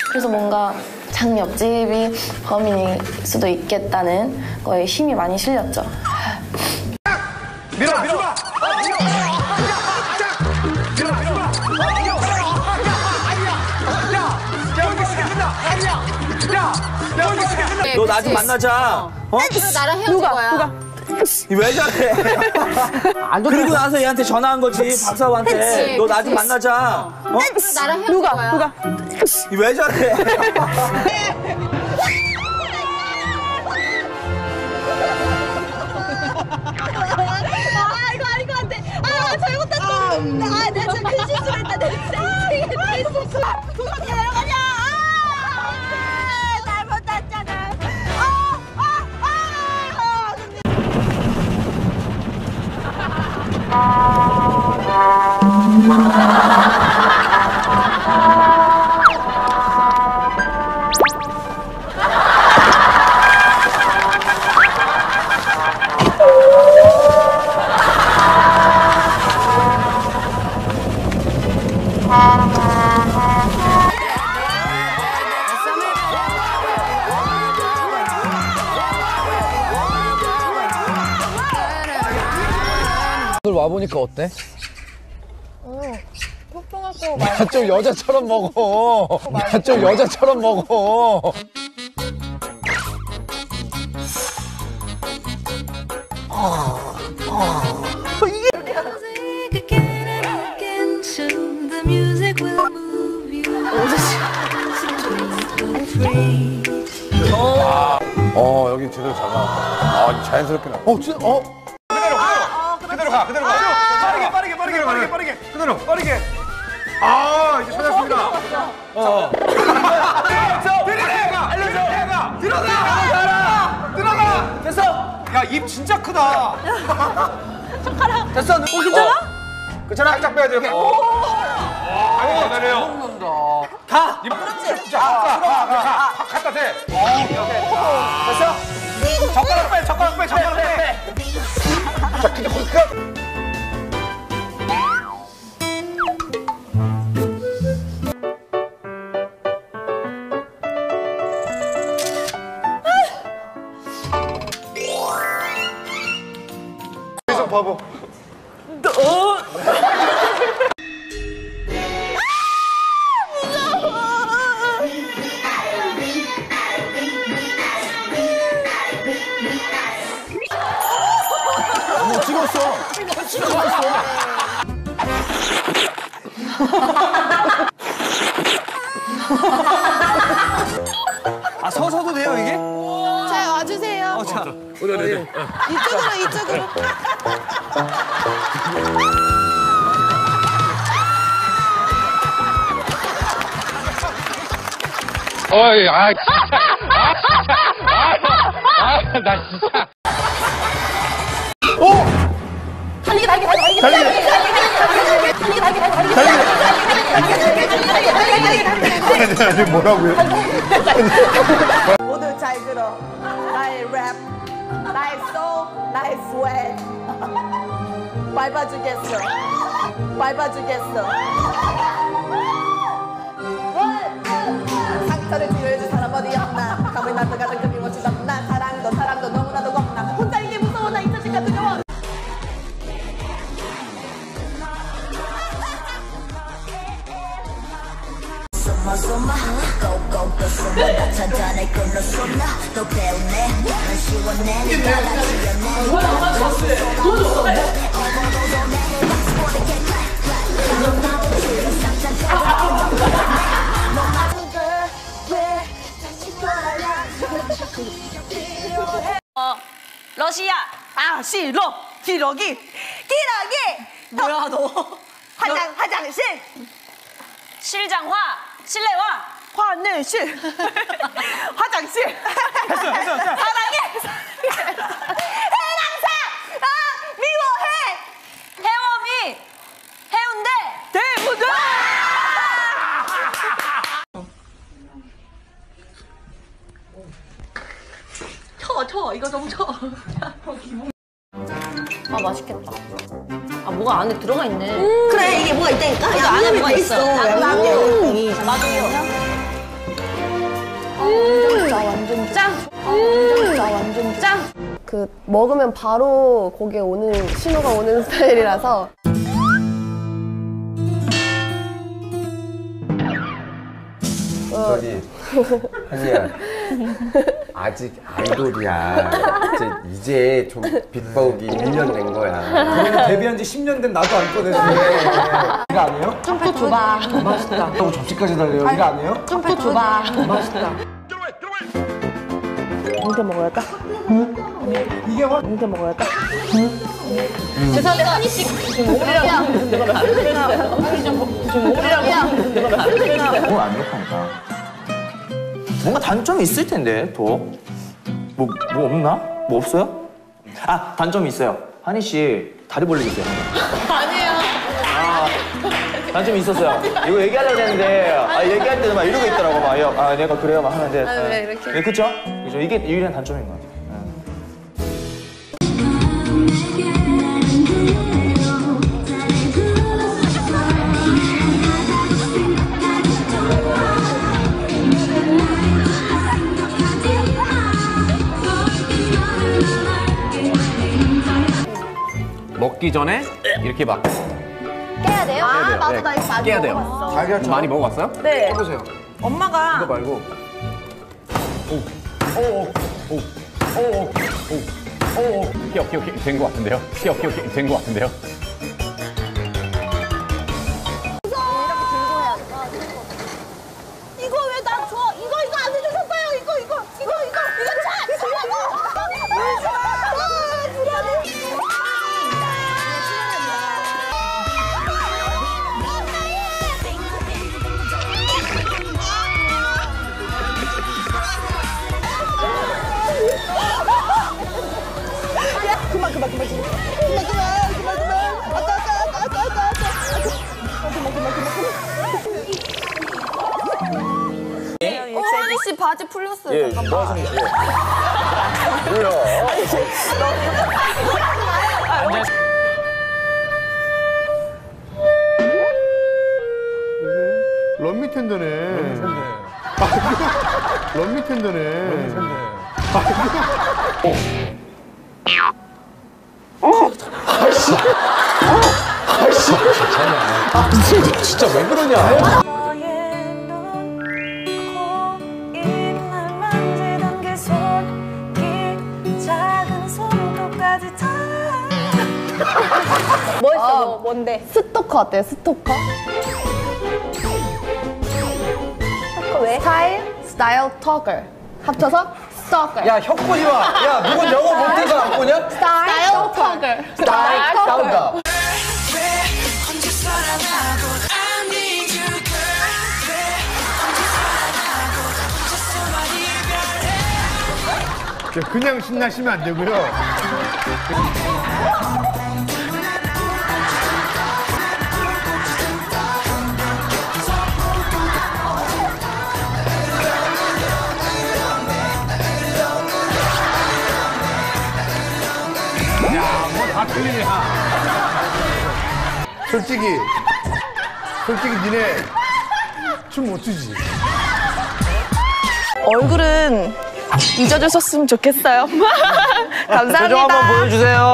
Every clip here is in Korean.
그래서 뭔가 장 옆집이 범인일 수도 있겠다는 거에 힘이 많이 실렸죠. 밀어! 너 나 좀 만나자. 어? 나랑 헤어질 거야. 왜 저래? 그리고 나서 얘한테 전화한 거지, 박사부한테. 너 나 좀 만나자. 어? 나랑 헤어질 거야. 왜 저래? 이거 안 돼. 잘못했어. 내가 진짜 큰 실수를 했다. 내가 진짜 도망 내려가냐. 잘못했잖아. 오늘 와보니까 어때? 야, 좀 여자처럼 먹어. 야, 좀 여자처럼 먹어. 여기 제대로 잘 나왔다. 자연스럽게 나왔다. 진짜, 그대로 가. 빠르게. 그대로, 빠르게. 이제 찾았습니다. 들어가! 됐어! 야, 입 진짜 크다. 젓가락. 됐어. 괜찮아? 괜찮아? 살짝 빼야 돼, 이렇게. 아니, 기다려요. 가! 입, 가. 갖다 대. 됐어? 젓가락 빼. 자, 근데 거기 바보. 찍었어. 서서도 돼요, 이게? 자, 와주세요. 자. 이쪽으로. 나 진짜. 달리기. 뭐라고요? 모두 잘 들어. 나의 랩, 나의 소ul, 나의 스웨트. 밟아주겠어. 상처를 치료해줄 사람 어디 없나. 감을 나도 가장 급이 멋지 없나. 사랑도 너무나도 겁나. 혼자 이게 무서워. 나 잊혀질까 두려워. 러시아. 시로 기러기. 뭐야 너? 화장실. 실장화. 실내화. 화장실. 됐어. 사랑해. 해랑사. 미워해. 해워미. 해운대. 대무대. 쳐. 이거 좀 쳐. 맛있겠다. 뭐가 안에 들어가 있네. 그래, 이게 뭐가 있다니까? 안에 뭐가 있어. 나도 맞아요. 그 먹으면 바로 거기에 오는 신호가 오는 스타일이라서. 저기 한이야 아직 아이돌이야. 이제 좀 비법이 1년 된 거야. 데뷔한 지 10년 된 나도 알거든. 이거 안 해요? 좀더 줘봐. 맛있다. 하고 접시까지 달래요. 이거 안 해요? 좀더 줘봐. 맛있다. 이렇게 먹어야까? 이게 확 이렇게 먹어야까? 죄송한데 한이 씨 뭘 안 욕한다. 뭔가 단점이 있을 텐데 더. 뭐 없나? 뭐 없어요? 아 단점이 있어요. 한희 씨 다리 벌리고 있어요. 아니에요. 단점이 있었어요. 이거 얘기하려고 했는데 얘기할 때는 막 이러고 있더라고. 막 내가 그래요 막 하는데. 왜 이렇게? 네, 그쵸? 그죠? 이게 유일한 단점인 것 같아요. 먹기 전에 이렇게 막 깨야 돼요? 아, 나도 네. 나 이거 많이 깨야 돼요. 먹어봤어. 달걀 많이 먹어봤어요? 네. 해보세요. 엄마가 이거 말고. 오케이 된 것 같은데요? 오케이 된 것 같은데요? 이거 왜 나 줘? 이거 안 해주셨어요? 이거 차! 주라고! 왜 줘? 주라고! 한희 씨 바지 풀렸어요. 예, 뭐 하시는 거예요? 런미텐더네. 런미텐더네. 진짜 왜 그러냐? 뭐 있어? 뭔데? 스토커 어때요? 스토커? 스토커 왜? 스타일 토커 합쳐서 스토커. 야, 혀 꼬지 마. 야, 누군 영어 못해서 안 꼬냐? 스타일 토커. 스타일 토커. 싸운다. 그냥 신나시면 안 되고요. 다 틀리냐. 솔직히 니네 춤 못 추지. 얼굴은 잊어주셨으면 좋겠어요. 감사합니다. 표정 한번 보여주세요.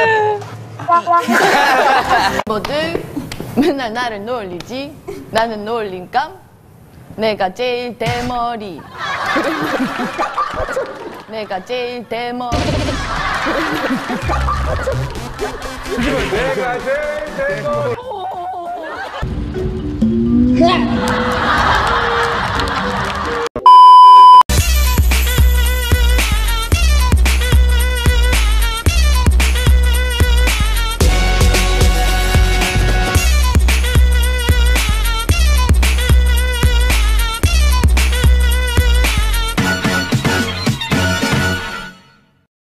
뭐들 맨날 나를 놀리지. 나는 놀림감. 내가 제일 대머리. 내가 제일 대머리. 내가 제일